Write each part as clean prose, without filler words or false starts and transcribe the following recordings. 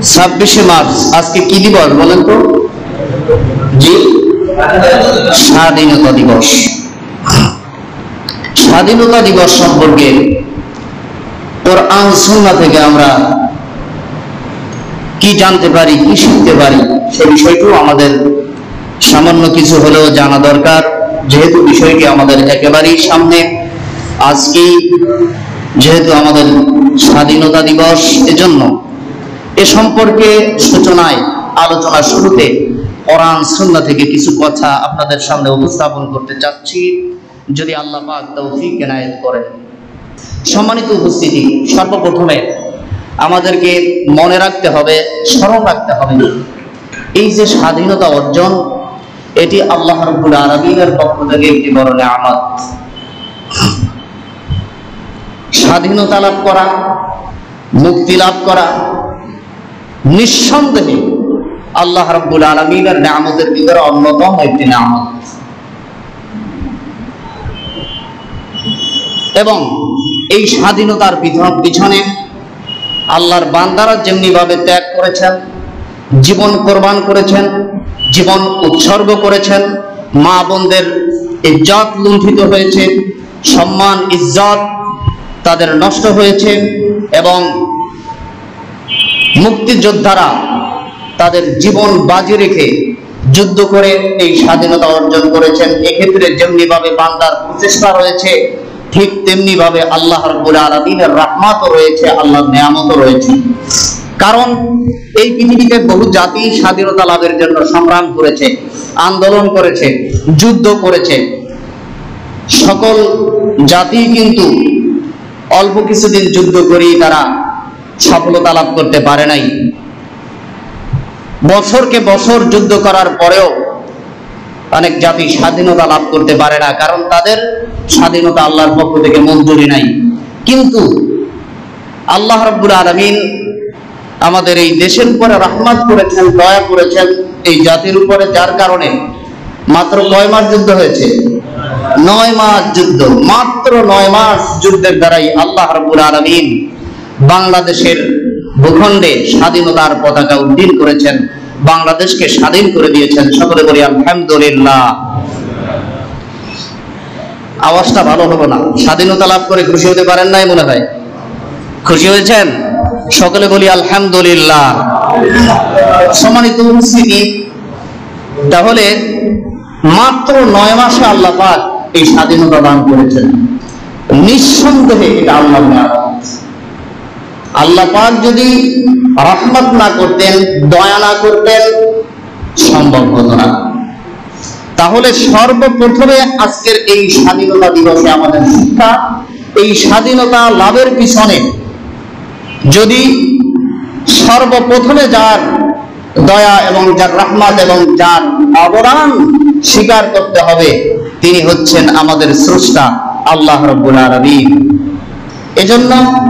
26শে March আজকে কি দিবস বলেন তো? জি, স্বাধীনতা দিবস। স্বাধীনতা দিবস সম্পর্কে কোরআন সুন্নাহ থেকে আমরা কি জানতে পারি, কি শিখতে পারি, সে বিষয়টিও আমাদের সামান্য কিছু হলেও জানা দরকার, যেহেতু বিষয়টি আমাদের একেবারেই সামনে। আজকেই যেহেতু আমাদের স্বাধীনতা দিবস, এজন্য এ সম্পর্কে সূচনায় আলোচনা শুরুতে কোরআন সুন্নাহ থেকে কিছু কথা আপনাদের সামনে উপস্থাপন করতে চাচ্ছি, যদি আল্লাহ পাক তৌফিক এনায়েত করেন। সম্মানিত উপস্থিতি, সর্বপ্রথমে আমাদেরকে মনে রাখতে হবে, স্মরণ রাখতে হবে, এই যে স্বাধীনতা অর্জন, এটি আল্লাহ রাব্বুল আলামিনের পক্ষ থেকে একটি বড় নিয়ামত। স্বাধীনতা লাভ করা, মুক্তি লাভ করা নিঃসন্দেহে আল্লাহ রাব্বুল আলামিনের নিয়ামতের ভিতরে অন্যতম একটি নিয়ামত। এবং এই স্বাধীনতার পিছনে আল্লাহর বান্দারা যেমনি ভাবে ত্যাগ করেছেন, জীবন কোরবান করেছেন, জীবন উৎসর্গ করেছেন, মা বোনদের ইজ্জত লুণ্ঠিত হয়েছে, সম্মান ইজ্জত তাদের নষ্ট হয়েছে, এবং মুক্তিযোদ্ধারা তাদের জীবন বাজি রেখে যুদ্ধ করে এই স্বাধীনতা অর্জন করেছেন। এক্ষেত্রে যেমনি ভাবে বান্দার প্রচেষ্টা রয়েছে, ঠিক তেমনি ভাবে আল্লাহ রাব্বুল আলামিনের রাহমাতও রয়েছে, আল্লাহর নিয়ামতও রয়েছে। কারণ এই পৃথিবীতে বহু জাতি স্বাধীনতা লাভের জন্য সংগ্রাম করেছে, আন্দোলন করেছে, যুদ্ধ করেছে। সকল জাতি কিন্তু অল্প কিছুদিন যুদ্ধ করেই তারা সফলতা লাভ করতে পারে নাই। বছরকে বছর যুদ্ধ করার পরেও অনেক জাতি স্বাধীনতা লাভ করতে পারে না, কারণ তাদের স্বাধীনতা আল্লাহর পক্ষ থেকে মঞ্জুরি নাই। কিন্তু আল্লাহ রাব্বুল আলামিন আমাদের এই দেশের উপরে রহমত করেছেন, দয়া করেছেন এই জাতির উপরে, যার কারণে মাত্র 9 মাস যুদ্ধ হয়েছে। 9 মাস যুদ্ধ, মাত্র 9 মাস যুদ্ধের দ্বারাই আল্লাহ রাব্বুল আলামিন বাংলাদেশের ভূখণ্ডে স্বাধীনতার পতাকা উড্ডীন করেছেন, বাংলাদেশকে স্বাধীন করে দিয়েছেন। সকলে বলি আলহামদুলিল্লাহ। আওয়াজটা ভালো হলো না। স্বাধীনতা লাভ করে খুশি হতে পারেন নাই মনে হয়? খুশি হয়েছেন? সকলে বলি আলহামদুলিল্লাহ। সম্মানিত উপস্থিতি, তাহলে মাত্র 9 মাসে আল্লাহ পাক এই স্বাধীনতা দান করেছেন। নিঃসন্দেহে এটা আল্লাহর নিয়ামত। আল্লাহ পাক যদি রহমত না করতেন, দয়া না করতেন, সম্ভব হতো না। তাহলে সর্বপ্রথমে আজকের এই স্বাধীনতা দিবসে আমাদের শিক্ষা, এই স্বাধীনতা লাভের পিছনে যদি সর্বপ্রথমে যার দয়া এবং যার রহমত এবং যার অবদান স্বীকার করতে হবে, তিনি হচ্ছেন আমাদের স্রষ্টা আল্লাহ রাব্বুল আলামিন। এজন্য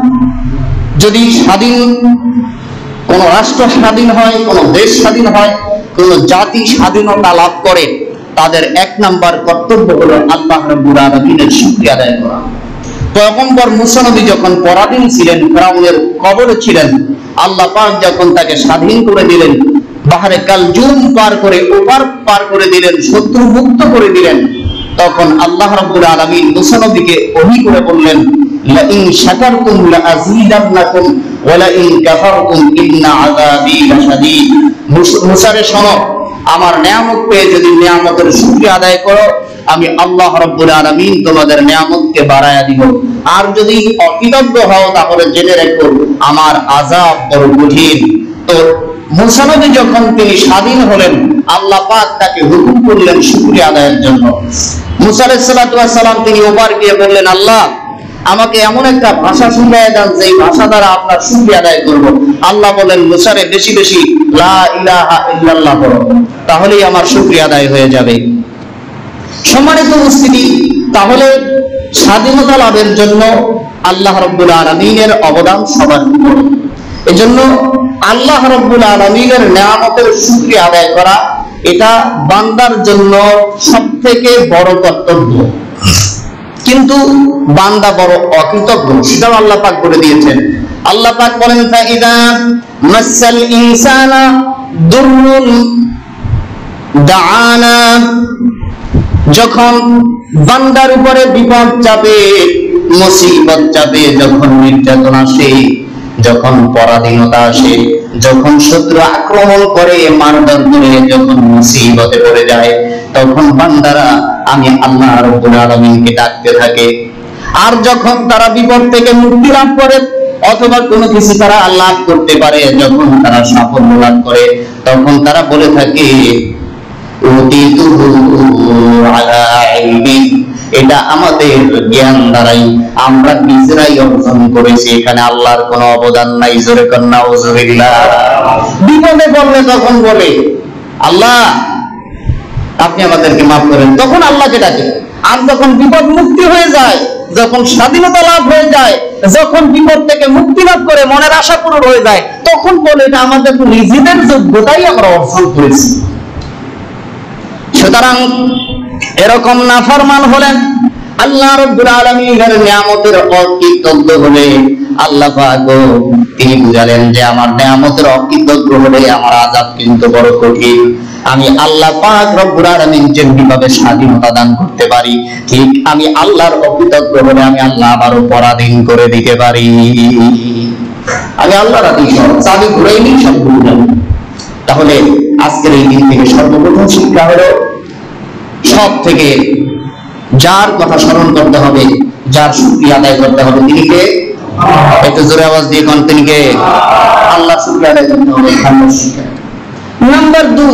যদি স্বাধীন কোন রাষ্ট্র স্বাধীন হয়, কোন দেশ স্বাধীন হয়, কোন জাতি স্বাধীনতা লাভ করে, তাদের 1 নাম্বার কর্তব্য হলো আল্লাহ রাব্বুল আলামিনের শুকরিয়া আদায় করা। পয়গম্বর মুসা নবী যখন পরাধীন ছিলেন, ফিরাউনের কবরে ছিলেন, আল্লাহ পাক যখন তাকে স্বাধীন করে দিলেন, বাহরে কালজুম পার করে ওপার পার করে দিলেন, শত্রু মুক্ত করে দিলেন, তখন আল্লাহ রাব্বুল আলামিন মুসা নবীকে ওহী করে বললেন, লা ইন শাকারতুম লা আযীদান্নাকুম ওয়া লা ইন কাফারতুম ইন্না আযাবী লাশাদীদ। মুসা রে শোনো, আমার নিয়ামত পেয়ে যদি নিয়ামতের শুকরিয়া আদায় করো, আমি আল্লাহ রাব্বুল আলামিন তোমাদের নিয়ামতকে বাড়ায়া দিব। আর যদি অকৃতজ্ঞ হও, তাহলে জেনে রেখো আমার আযাব বড় কঠিন। তো মুসা নবী যখন তিনি স্বাধীন হলেন, আল্লাহ পাক তাকে হুকুম করলেন শুকরিয়া আদায়ের জন্য। মুসা আলাইহিস সালাতু ওয়াস সালাম তিনি ওপার গিয়ে বললেন, আল্লাহ আমাকে এমন একটা ভাষা শিখিয়ে দেন যে ভাষা দ্বারা আপনার শুকরিয়া আদায় করব। আল্লাহ বলেন, মুসারে বেশি বেশি লা ইলাহা ইল্লাল্লাহ বলো, তাহলেই আমার শুকরিয়া আদায় হয়ে যাবে। সম্মানিত উপস্থিতি, তাহলে স্বাধীনতা লাভের জন্য আল্লাহ রাব্বুল আলামিনের অবদান সবার উপরে। এজন্য আল্লাহ রাব্বুল আলামিনের নিয়ামতের শুকরিয়া আদায় করা, এটা বান্দার জন্য সবথেকে বড় কর্তব্য। কিন্তু বান্দা বড় অকৃতজ্ঞ, সেটাও আল্লাহ পাক বলে দিয়েছেন। আল্লাহ পাক বলেন ফাইদা মাসাল ইনসানা দুররুন দাআনা, যখন বান্দার উপরে বিপদ যাবে, মুসিবত যাবে, যখন নির্যাতন আসে, যখন পরাধীনতা আসে, যখন শত্রু আক্রমণ করে, মারধর করে, যখন মুসিবতে পড়ে যায়, তখন বান্দারা আমি আল্লাহ রাব্বুল আলামিনকে ডাকতে থাকে। আর যখন তারা বিপদ থেকে মুক্তি লাভ করে অথবা কোনো কিছু তারা লাভ করতে পারে, যখন তারা সাফল্য লাভ করে, তখন তারা বলে থাকে এটা আমাদের জ্ঞান দ্বারাই আমরা নিজেরাই অর্জন করেছি, এখানে আল্লাহর কোনো অবদান নাই। জোরে কন্যা নাউজুবিল্লাহ। বিপদে পড়লে তখন বলে আল্লাহ আপনি আমাদেরকে মাফ করেন, তখন আল্লাহকে ডাকে। আর যখন বিপদ মুক্তি হয়ে যায়, যখন স্বাধীনতা লাভ হয়ে যায়, যখন বিপদ থেকে মুক্তি লাভ করে মনের আশা পূরণ হয়ে যায়, তখন বলে এটা আমাদের নিজেদের যোগ্যতাই আমরা অর্জন করেছি। সুতরাং এরকম নাফরমান হলেন, আল্লাহ রাব্বুল আলামিনের নিয়ামতের অকৃতজ্ঞ হলে আল্লাহ পাক তিনি বুঝালেন যে আমার নিয়ামতের অকৃতজ্ঞ হলে আমার আযাব কিন্তু বড় কঠিন। আমি আল্লাহ পাক রব্বুল আলামিন যেভাবে স্বাধীনতা দান করতে পারি, ঠিক আমি আল্লাহর অকৃতজ্ঞ হলে আমি আল্লাহ আবারও পরাধীন করে দিতে পারি। আমি আল্লাহর আদেশ চাবি ঘুরাই নিই সব ভুলে। তাহলে আজকের এই দিন থেকে সর্বপ্রথম শিক্ষা হলো সব থেকে যার কথা স্মরণ করতে হবে, যার শুকরিয়া আদায় করতে হবে, তিনি কে? একটু জোরে আওয়াজ দিয়ে কোন তিনি কে? আল্লাহ শুকরিয়া আদায় করতে হবে। নাম্বার 2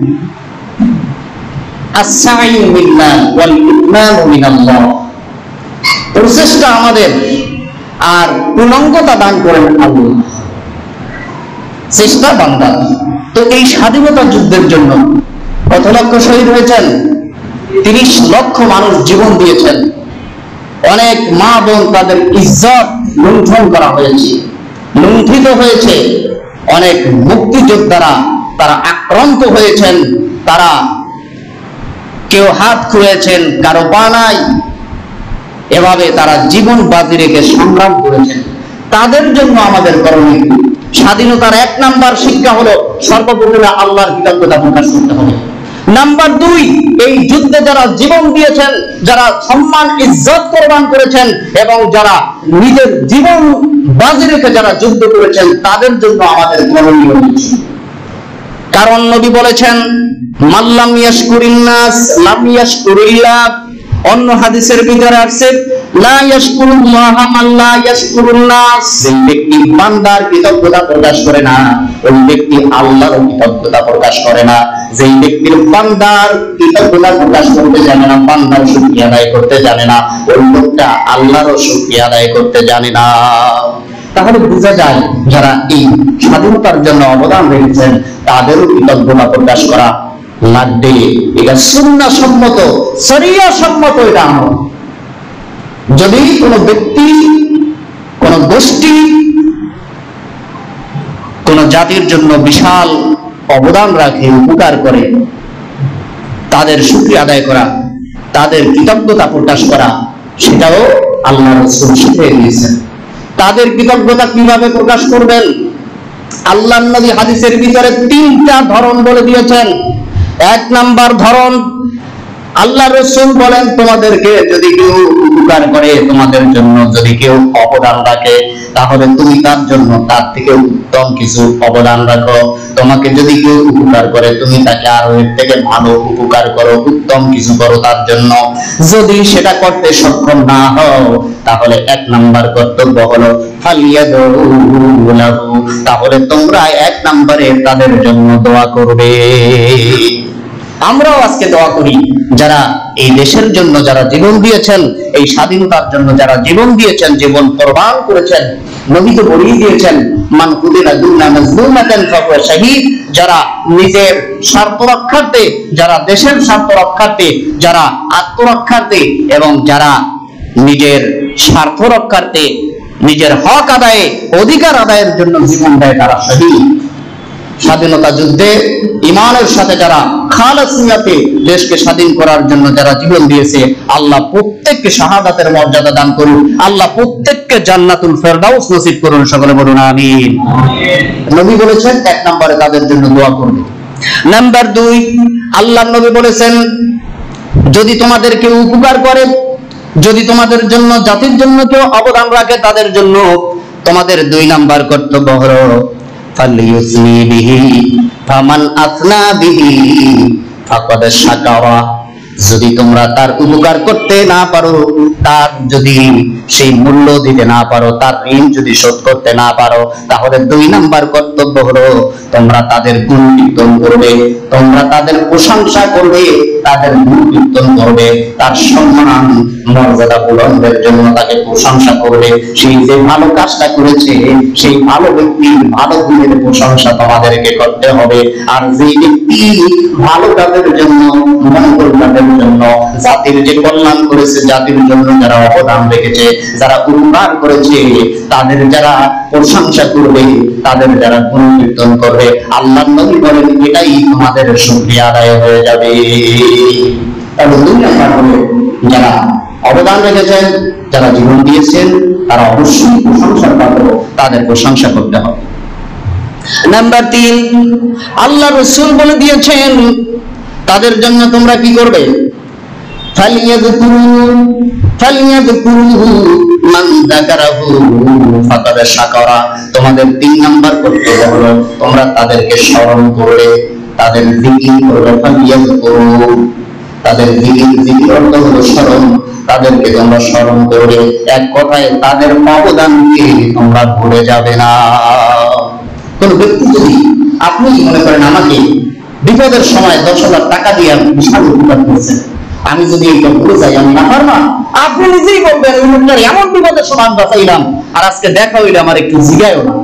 আস-সাঈ বিল্লাহ ওয়াল ইতমানু মিনাল্লাহ, প্রচেষ্টা আমাদের আর পূর্ণাঙ্গতা দান করেন আল্লাহ, চেষ্টা বান্দা। তো এই স্বাধীনতা যুদ্ধের জন্য কত লক্ষ শহীদ হয়েছেন? 30 লক্ষ মানুষ জীবন দিয়েছেন। অনেক মা বোন তাদের ইজ্জত লুণ্ঠন করা হয়েছে, লুণ্ঠিত হয়েছে। অনেক মুক্তিযোদ্ধারা তারা আক্রান্ত হয়েছেন, তারা কেউ হাত খুঁড়েছেন, কারো পা নাই, এভাবে তারা জীবন বাজি রেখে সংগ্রাম করেছেন। তাদের জন্য আমাদের করণীয় স্বাধীনতার 1 নাম্বার শিক্ষা হলো সর্বপ্রথমে আল্লাহর কৃতজ্ঞতা প্রকাশ করতে হবে। নাম্বার 2, এই যুদ্ধে যারা জীবন দিয়েছেন, যারা সম্মান ইজ্জত কোরবান করেছেন এবং যারা নিজের জীবন বাজি রেখে যারা যুদ্ধ করেছেন, তাদের জন্য আমাদের করণীয় হচ্ছে, কারণ নবী বলেছেন মাল্লাম ইয়াশকুরিন নাস লাম ইয়াশকুরিল্লাহ। অন্য হাদিসের ভিতরে আছে লা ইয়াশকুরুল্লাহ মান লা ইয়াশকুরুন নাস। যে ব্যক্তি বান্দার কৃতজ্ঞতা প্রকাশ করে না, ওই ব্যক্তি আল্লাহর কৃতজ্ঞতা প্রকাশ করে না। যেই ব্যক্তির বান্দার কৃতজ্ঞতা প্রকাশ করতে জানে না, বান্দার শুকরিয়া আদায় করতে জানে না, ওই লোকটা আল্লাহরও শুকরিয়া আদায় করতে জানে না। তাহলে বোঝা যায় যারা এই স্বাধীনতার জন্য অবদান রেখেছেন তাদেরও কৃতজ্ঞতা প্রকাশ করা লাগবে। এটা সুন্নাহ সম্মত, শরিয়া সম্মত এটা আমল। যদি কোনো ব্যক্তি, কোন গোষ্ঠী, কোন জাতির জন্য বিশাল অবদান রাখে, উপকার করে, তাদের শুকরিয়া আদায় করা, তাদের কৃতজ্ঞতা প্রকাশ করা, সেটাও আল্লাহ রাসূল শিখিয়ে দিয়েছেন। তাদের কৃতজ্ঞতা কিভাবে প্রকাশ করবেন? আল্লাহর নবী হাদিসের ভিতরে 3টা ধরন বলে দিয়েছেন। 1 নাম্বার ধরন, আল্লাহ রাসূল বলেন তোমাদেরকে যদি কেউ উপকার করে, তোমাদের জন্য যদি কেউ অবদান রাখে, তাহলে তুমি তার জন্য তার থেকে উত্তম কিছু অবদান রাখো। তোমাকে যদি কেউ উপকার করে, তুমি তাকে আরো এর থেকে ভালো উপকার করো, উত্তম কিছু করো তার জন্য। যদি সেটা করতে সক্ষম না হও, তাহলে 1 নাম্বার কর্তব্য হলো ফালিয়াদু লাহু, তাহলে তোমরা 1 নম্বরে তাদের জন্য দোয়া করবে। আমরাও আজকে দোয়া করি, যারা এই দেশের জন্য যারা জীবন দিয়েছেন, এই স্বাধীনতার জন্য যারা জীবন দিয়েছেন, জীবন কোরবান করেছেন। নবী তো বলেই দিয়েছেন মান কুতিলা দুনা মাজলুমাতান ফাহুয়া শাহীদ। যারা নিজের স্বার্থ রক্ষার্থে, যারা দেশের স্বার্থ রক্ষার্থে, যারা আত্মরক্ষার্থে এবং যারা নিজের স্বার্থ রক্ষার্থে, নিজের হক আদায়ে, অধিকার আদায়ের জন্য জীবন দেয়, তারা শহীদ। স্বাধীনতা যুদ্ধে ঈমানের সাথে যারা খালেস নিয়তে দেশকে স্বাধীন করার জন্য যারা জীবন দিয়েছে, আল্লাহ প্রত্যেককে শাহাদাতের মর্যাদা দান করুন, আল্লাহ প্রত্যেককে জান্নাতুল ফেরদাউস নসিব করুন, সকলে বলুন আমিন। নবী বলেছেন 1 নম্বরে তাদের জন্য দোয়া করবে। নাম্বার 2, আল্লাহর নবী বলেছেন যদি তোমাদের কেউ উপকার করে, যদি তোমাদের জন্য জাতির জন্য কেউ অবদান রাখে, তাদের জন্য তোমাদের 2 নাম্বার কর্তব্য হলো ফালিয়ুসনি বিহি ফামান আসনা বিহি ফাকাদ শাকারা। যদি তোমরা তার উপকার করতে না পারো, তার যদি সেই মূল্য দিতে না পারো, তার ঋণ যদি শোধ করতে না পারো, তাহলে 2 নাম্বার কর্তব্য হলো তোমরা তাদের গুণকীর্তন করবে, তোমরা তাদের প্রশংসা করবে, তাদের গুণকীর্তন করবে, তার সম্মান মর্যাদা বুলন্দের জন্য তাকে প্রশংসা করবে। সেই যে ভালো কাজটা করেছে সেই ভালো ব্যক্তির ভালো গুণের প্রশংসা তোমাদেরকে করতে হবে। আর যে ব্যক্তি ভালো কাজের জন্য, মঙ্গল কাজের জন্য, জাতির যে কল্যাণ করেছে, জাতির জন্য যারা অবদান রেখেছে, যারা উপকার করেছে, তাদের যারা প্রশংসা করবে, তাদের যারা গুণকীর্তন করবে, আল্লাহর নবী বলেন এটাই তোমাদের শুকরিয়া আদায় হয়ে যাবে। তাহলে 2 নাম্বার হলো যারা অবদান রেখেছেন, যারা জীবন দিয়েছেন, তারা অবশ্যই প্রশংসার পাত্র, তাদের প্রশংসা করতে হবে। নাম্বার 3, আল্লাহ রাসূল বলে দিয়েছেন তাদের জন্য তোমরা কি করবে? ফালিয়াযকুরু মান যাকারাহু ফাকাদ শাকারা। তোমাদের 3 নাম্বার কর্তব্য হলো তোমরা তাদেরকে স্মরণ করবে, তাদের জিকির করবে। ফালিয়াযকুরু, তাদের জিকির অর্থ হলো স্মরণ, তাদেরকে তোমরা স্মরণ করবে। এক কথায় তাদের অবদানকে তোমরা ভুলে যাবে না। কোন ব্যক্তি যদি, আপনি মনে করেন আমাকে বিপদের সময় 10,000 টাকা দিয়ে আপনি বিশাল উপকার করেছেন, আমি যদি এইটা ভুলে যাই আমি না পারবো, আপনি নিজেই বলবেন ওই লোকটার এমন বিপদের সময় বাঁচাইলাম, আর আজকে দেখা হইলে আমার একটু জিগায়ও না।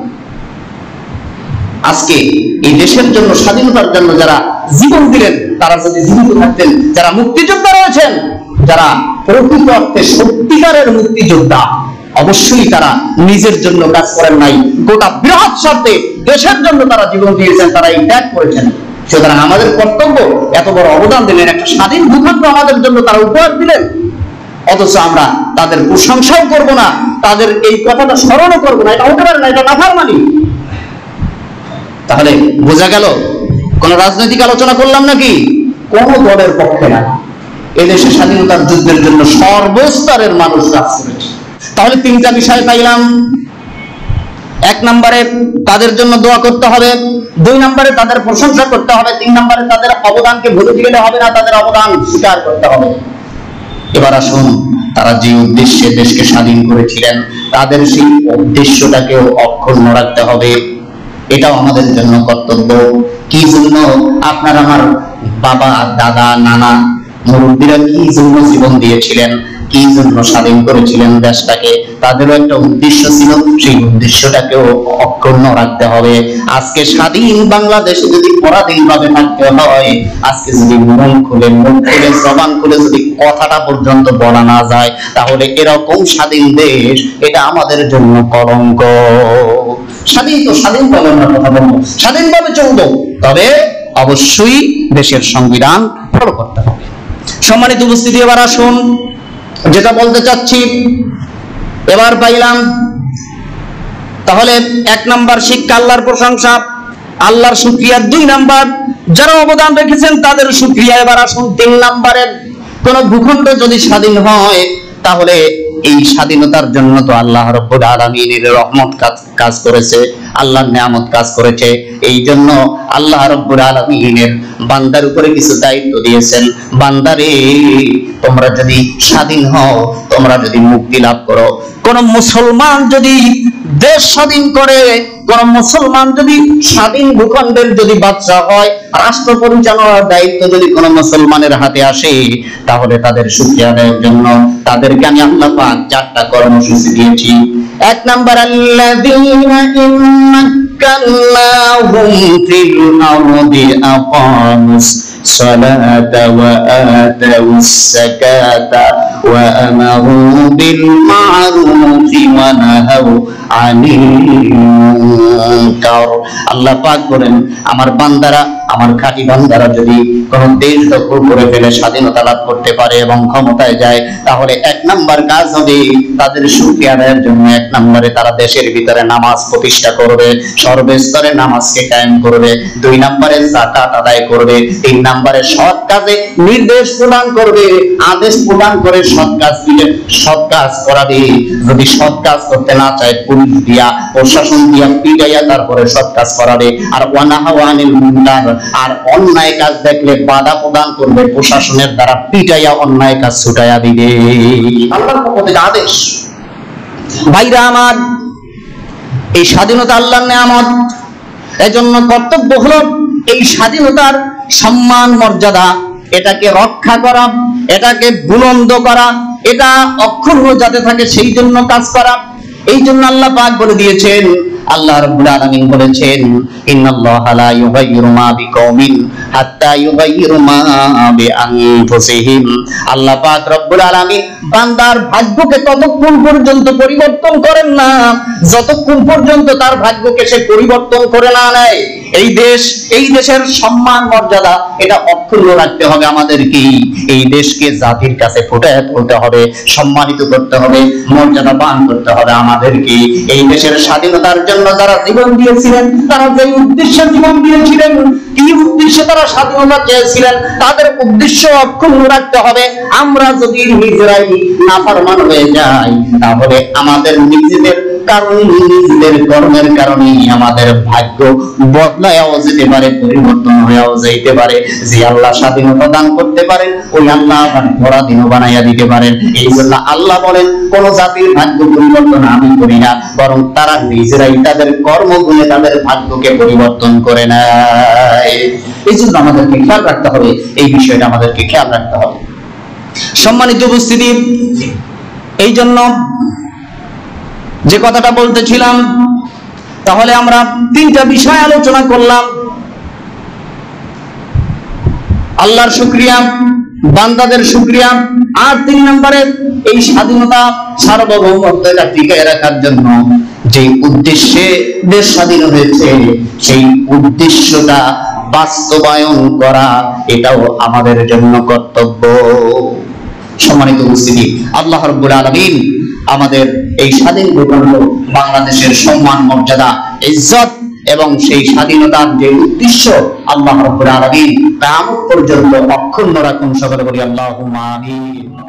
আজকে এই দেশের জন্য, স্বাধীনতার জন্য যারা জীবন দিলেন, তারা যদি জীবিত থাকতেন, যারা মুক্তিযোদ্ধা রয়েছেন, যারা প্রকৃত অর্থে সত্যিকারের মুক্তিযোদ্ধা, অবশ্যই তারা নিজের জন্য কাজ করেন নাই, গোটা বৃহৎ স্বার্থে দেশের জন্য তারা জীবন দিয়েছেন, তারা এই ত্যাগ করেছেন। সুতরাং আমাদের কর্তব্য, এত বড় অবদান দিলেন, একটা স্বাধীন ভূখণ্ড আমাদের জন্য তারা উপহার দিলেন, অথচ আমরা তাদের প্রশংসাও করব না, তাদের এই কথাটা স্মরণও করবো না, এটা হতে পারে না, এটা নাফরমানি। তাহলে বোঝা গেল কোন রাজনৈতিক আলোচনা করলাম নাকি? কোন দলের পক্ষে না, এদেশে স্বাধীনতার যুদ্ধের জন্য সর্বস্তরের মানুষ কাজ করেছে। তাহলে 3টা বিষয় পাইলাম। 1 নম্বরে তাদের জন্য দোয়া করতে হবে, 2 নম্বরে তাদের প্রশংসা করতে হবে, 3 নম্বরে তাদের অবদানকে ভুলে গেলে হবে না, তাদের অবদান স্বীকার করতে হবে। এবার আসুন, তারা যে উদ্দেশ্যে দেশকে স্বাধীন করেছিলেন, তাদের সেই উদ্দেশ্যটাকেও অক্ষুণ্ণ রাখতে হবে, এটাও আমাদের জন্য কর্তব্য। কি জন্য আপনার আমার বাবা, দাদা, নানা, মুরব্বীরা কি জন্য জীবন দিয়েছিলেন, কি জন্য স্বাধীন করেছিলেন দেশটাকে, তাদেরও একটা উদ্দেশ্য ছিল, সেই উদ্দেশ্যটাকেও অক্ষুণ্ণ রাখতে হবে। আজকে স্বাধীন বাংলাদেশে যদি পরাধীন ভাবে থাকতে হয়, আজকে যদি মন খুলে, জবান খুলে যদি কথাটা পর্যন্ত বলা না যায়, তাহলে এরকম স্বাধীন দেশ, এটা আমাদের জন্য কলঙ্ক। স্বাধীন তো স্বাধীনভাবে আমরা কথা বলবো, স্বাধীনভাবে চলবো, তবে অবশ্যই দেশের সংবিধান ফলো করতে হবে। সম্মানিত উপস্থিতি, এবার আসুন যেটা বলতে চাচ্ছি, এবার পাইলাম তাহলে 1 নাম্বার শিক্ষা আল্লাহর প্রশংসা, আল্লাহর শুকরিয়া। 2 নাম্বার যারা অবদান রেখেছেন তাদের শুকরিয়া। এবার আসুন 3 নাম্বারে, কোন ভূখণ্ড যদি স্বাধীন হয়, তাহলে এই স্বাধীনতার জন্য তো আল্লাহ রাব্বুল আলামিনের রহমত কাজ করেছে, আল্লাহর নিয়ামত কাজ করেছে। এই জন্য আল্লাহ রাব্বুল আলামিনের বান্দার উপরে কিছু দায়িত্ব দিয়েছেন। বান্দারে, তোমরা যদি স্বাধীন হও, তোমরা যদি মুক্তি লাভ করো, কোন মুসলমান যদি দেশ স্বাধীন করে, কোন মুসলমান যদি স্বাধীন ভূখণ্ডের যদি বাদশা হয়, রাষ্ট্র পরিচালনার দায়িত্ব যদি কোন মুসলমানের হাতে আসে, তাহলে তাদের শুকরিয়া আদায়ের জন্য তাদেরকে আমি আল্লাহ পাক 4টা কর্মসূচি দিয়েছি। 1 নাম্বার, আল্লাযীনা ইম্মাক্কানাহুম ফিল আরদি আকামুস সালাতা ওয়া আতাউস যাকাতা ওয়া আমারু বিল মা'রুফি ওয়া নাহাউ আনিল মুনকার। আল্লাহ পাক বলেন, আমার বান্দারা, আমার খাঁটি বান্দারা যদি কোন দেশ দখল করে ফেলে, স্বাধীনতা লাভ করতে পারে এবং ক্ষমতায় যায়, তাহলে এক নাম্বার কাজ হবে তাদের শুকরিয়া আদায়ের জন্য এক নম্বরে তারা দেশের ভিতরে নামাজ প্রতিষ্ঠা করবে, সর্বস্তরে নামাজকে কায়েম করবে। দুই নম্বরে যাকাত আদায় করবে। তিন নম্বরে সৎ কাজে নির্দেশ প্রদান করবে, আদেশ প্রদান করে সৎ কাজ করাবে। যদি সৎ কাজ করতে না চায়, পুলিশ দিয়া, প্রশাসন দিয়া পিটাইয়া তারপরে সৎ কাজ করাবে। আর ওয়ানাহু আনিল মুনকার, আর অন্যায় কাজ দেখলে বাধা প্রদান করবে, প্রশাসনের দ্বারা পিটাইয়া অন্যায় কাজ ছুটাইয়া দিবে। আল্লাহর পক্ষ থেকে আদেশ। ভাইরা আমার, এই স্বাধীনতা আল্লাহর নেয়ামত, এজন্য কর্তব্য হলো এই স্বাধীনতার সম্মান মর্যাদা এটাকে রক্ষা করা, এটাকে বুলন্দ করা, এটা অক্ষুণ্ণ যাতে থাকে সেই জন্য কাজ করা। এই জন্য আল্লাহ পাক বলে দিয়েছেন, আল্লাহ রাব্বুল আলামিন বলেছেন, ইন্নাল্লাহা লা ইউগাইয়িরু মা বিকওমিন হাত্তা ইউগাইয়িরু মা বিআনফুসিহিম। আল্লাহ পাক রব্বুল আলামিন বান্দার ভাগ্যকে ততক্ষণ পর্যন্ত পরিবর্তন করেন না যতক্ষণ পর্যন্ত তার ভাগ্যকে সে পরিবর্তন করে না নেয়। এই দেশের সম্মান মর্যাদা এটা অক্ষুণ্ণ রাখতে হবে আমাদেরকে। এই দেশকে জাতির কাছে ফুটিয়ে তুলতে হবে, সম্মানিত করতে হবে, মর্যাদাবান করতে হবে আমাদেরকে। এই দেশের স্বাধীনতার জন্য যারা জীবন দিয়েছিলেন, তারা যে উদ্দেশ্যে জীবন দিয়েছিলেন, কি উদ্দেশ্যে তারা স্বাধীনতা চেয়েছিলেন, তাদের উদ্দেশ্য অক্ষুণ্ণ রাখতে হবে। আমরা যদি নিজেরাই নাফরমান হয়ে যাই, তাহলে আমাদের নিজেদের কারণে, নিজেদের কর্মের কারণে আমাদের ভাগ্য বদলায়ও যেতে পারে, পরিবর্তন হয়েও যেতে পারে। যে আল্লাহ স্বাধীনতা দান করতে পারেন, ওই আল্লাহ আবার পরাধীনও বানাইয়া দিতে পারেন। এই জন্য আল্লাহ বলেন, কোন জাতির ভাগ্য পরিবর্তন আমি করি না, বরং তারা নিজেরাই তাদের কর্মগুণে তাদের ভাগ্যকে পরিবর্তন করে নেয়। এই জন্য আমাদেরকে খেয়াল রাখতে হবে, এই বিষয়টা আমাদেরকে খেয়াল রাখতে হবে। সম্মানিত উপস্থিতি, এই জন্য যে কথাটা বলতেছিলাম, তাহলে আমরা তিনটা বিষয় আলোচনা করলাম। আল্লাহর শুকরিয়া, বান্দাদের শুকরিয়া, আর তিন নম্বরে এই স্বাধীনতা সার্বভৌমত্ব এটা টিকিয়ে রাখার জন্য যে উদ্দেশ্যে দেশ স্বাধীন হয়েছে, সেই উদ্দেশ্যটা বাস্তবায়ন করা, এটাও আমাদের জন্য কর্তব্য। সম্মানিত উপস্থিতি, আল্লাহ রাব্বুল আলামিন আমাদের এই স্বাধীন ভূখণ্ড বাংলাদেশের সম্মান মর্যাদা, ইজ্জত এবং সেই স্বাধীনতার যে উদ্দেশ্য আল্লাহ রাব্বুল আলামিন কিয়ামত পর্যন্ত অক্ষুণ্ণ রাখুন। সকলে বলি আল্লাহুম্মা আমিন।